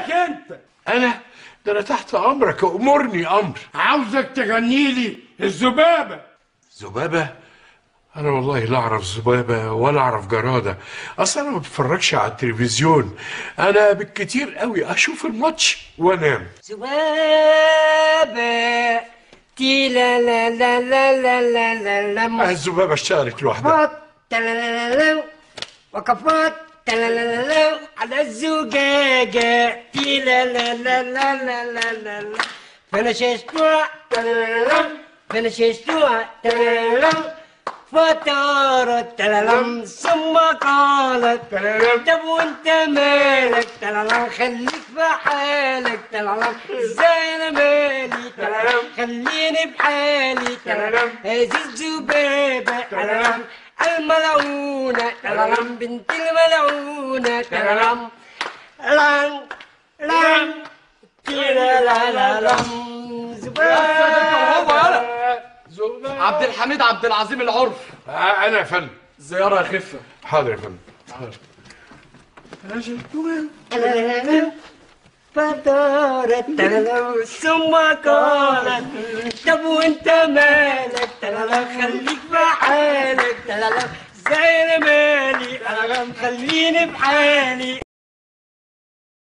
مالك انت؟ انا ده انا تحت امرك، امرني امر. عاوزك تغني لي الذبابه. ذبابه؟ انا والله لا اعرف ذبابه ولا اعرف جراده، اصلا انا ما بتفرجش على التلفزيون، انا بالكتير قوي اشوف الماتش وانام. ذبابة تي لا لا لا لا لا لا لا لا الذبابه اشتغلت لوحدها. تلالالالو وقفات تلالالالو على الزجاجة تي لا لا لا لا لا لا لا لا فنش اسبوع تلالالو فنش اسبوع تلالالو فطارت تلالم ثم قالت تلالم طب وانت مالك تلالم خليك في حالك تلالم ازاي انا مالي تلالم خليني بحالي تلالم هذه الذبابة تلالم الملعونة تلالم بنت الملعونة تلالم لان لان كده لا لا لم ذبابة. عبد الحميد عبد العظيم العرف. انا يا فندم. زياره خفه. حاضر يا فندم. فدارت تلالو ثم قالت طب وانت مالك تلالو خليك بحالك تلالو زي انا مالي تلالو خليني بحالي.